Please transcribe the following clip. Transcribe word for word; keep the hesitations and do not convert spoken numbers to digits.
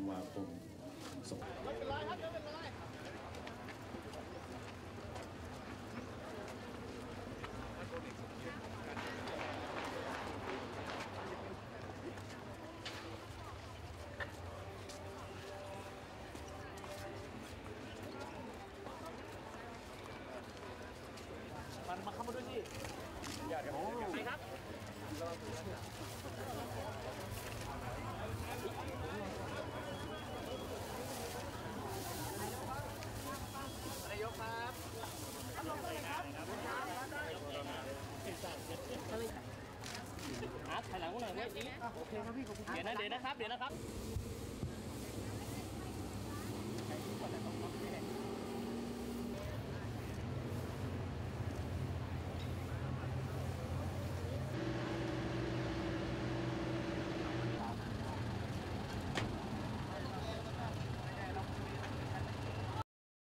วาคมสองไม่เป็นไรครับไม่เป็นไรมันมาเข้ามาด้วยสิอย่าเดี๋ยวไปครับนายกครับลงเลยครับอาร์ตถ่ายหลังหน่อยเนี่ยโอเคครับพี่ขอบคุณเดี๋ยวนะเดี๋ยวนะครับเดี๋ยวนะครับ